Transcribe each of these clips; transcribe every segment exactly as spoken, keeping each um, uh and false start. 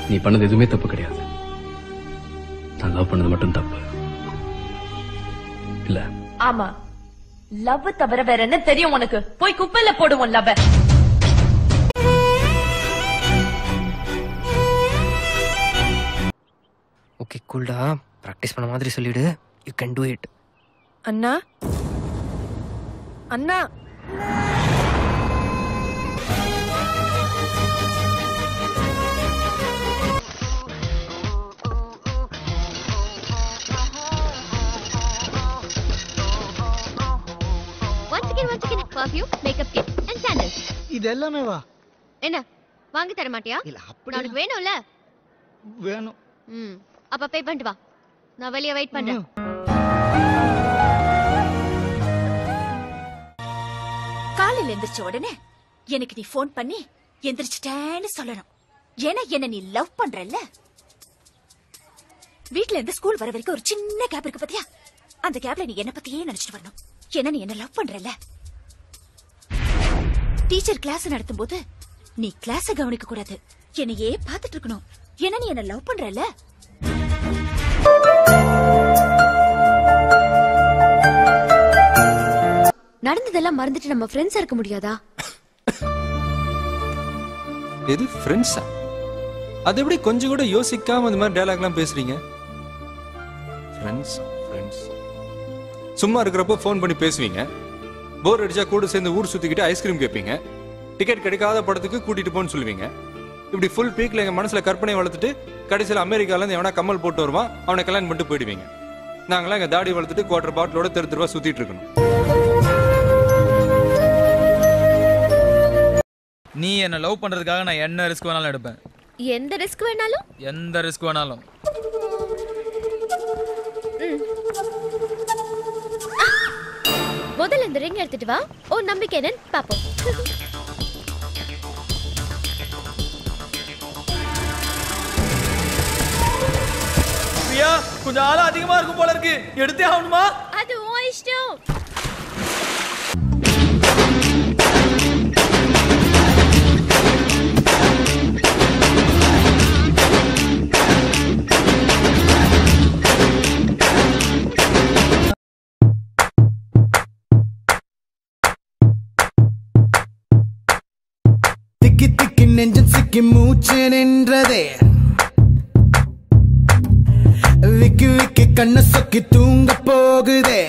நீ பண்ணது எதுவுமே தப்பு கிடையாது. நான் லவ் பண்ணது மட்டும் தப்பு இல்ல. ஆமா, லவ் தவிர வேற என்ன தெரியும் உனக்கு? போய் குப்பையில போடுவோம் லவ். ஓகே கூல்டா, பிராக்டிஸ் பண்ண மாதிரி சொல்லிடு. You can do it. அண்ணா அண்ணா once again once again perfume makeup kit and sandals. இது எல்லாமே வா. என்ன வாங்கி தர மாட்டியா? இல்ல அப்படி எனக்கு வேணும்ல. வேணும். ம் அப்ப பே பண்ணிட்டு வா, நான் வெளிய வெயிட் பண்றேன். காலையில எந்திரிச்ச உடனே எனக்கு நீ போன் பண்ணி எந்திரிச்சிட்டேன்னு சொல்லணும். ஏன்னா என்ன நீ லவ் பண்றல்ல. வீட்ல இருந்து ஸ்கூல் வர வரைக்கும் ஒரு சின்ன கேப் இருக்கு பாத்தியா? அந்த கேப்ல நீ என்ன பத்தியே நினைச்சிட்டு வரணும். ஏன்னா நீ என்ன லவ் பண்றல்ல. டீச்சர் கிளாஸ் நடத்தும் போது நீ கிளாஸ கவனிக்க கூடாது, என்னையே பாத்துட்டு இருக்கணும். ஏன்னா நீ என்ன லவ் பண்றல்ல. நடந்ததெல்லாம் மறந்துட்டு நம்ம ஃப்ரெண்ட்ஸா இருக்க முடியாதா? எது ஃப்ரெண்ட்ஸா? அது எப்படி கொஞ்சம் கூட யோசிக்காம இந்த மாதிரி டயலாக்லாம் பேசுறீங்க? ஃப்ரெண்ட்ஸ் ஃப்ரெண்ட்ஸ் சும்மா இருக்கிறப்போ ஃபோன் பண்ணி பேசுவீங்க. போர் அடிச்சா கூட சேர்ந்து ஊர் சுத்திக்கிட்டு ஐஸ்கிரீம் கேட்பீங்க. டிக்கெட் கிடைக்காத படத்துக்கு கூட்டிட்டு போன்னு சொல்லுவீங்க. இப்படி ஃபுல் பீக்ல எங்க மனசுல கற்பனை வளர்த்துட்டு கடைசியில் அமெரிக்கால இருந்து எவனா கம்மல் போட்டு வருவான், அவனை கல்யாணம் பண்ணிட்டு போயிடுவீங்க. நாங்களாம் எங்க தாடி வளர்த்துட்டு குவார்டர் பாட்டிலோட தெரு தெருவா சுத்திட்டு இருக்கணும். நீ என்ன லவ் பண்றதுக்காக நான் என்ன ரிஸ்க் வேணாலும் எடுப்பேன். எந்த ரிஸ்க் வேணாலும்? எந்த ரிஸ்க் வேணாலும். முதல்ல இந்த ரிங் எடுத்துட்டு வா, ஓ நம்பிக்கை என்னன்னு பாப்போம். பிரியா, கொஞ்சம் ஆளா அதிகமா இருக்கும் போல இருக்கு, எடுத்தே ஆகணுமா? அது உன் இஷ்டம். திக்கி திக்கி நெஞ்சம் சிக்கி மூச்சு நின்றதே, விக்கி விக்கி கண்ண சொக்கி தூங்க போகுதே,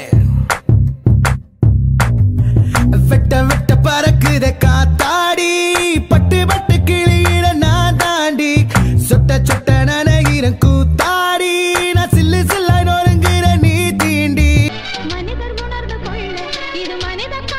வெட்ட வெட்ட பறக்குதே காத்தாடி, பட்டு பட்டு கிளியிட நான் தாண்டி, சொட்ட சொட்ட நனகிற கூத்தாடி, நான் சில்லு சில்லாய் நொறுங்குற நீ தீண்டி. மனிதர் உணர்ந்து கொள்ள இது மனித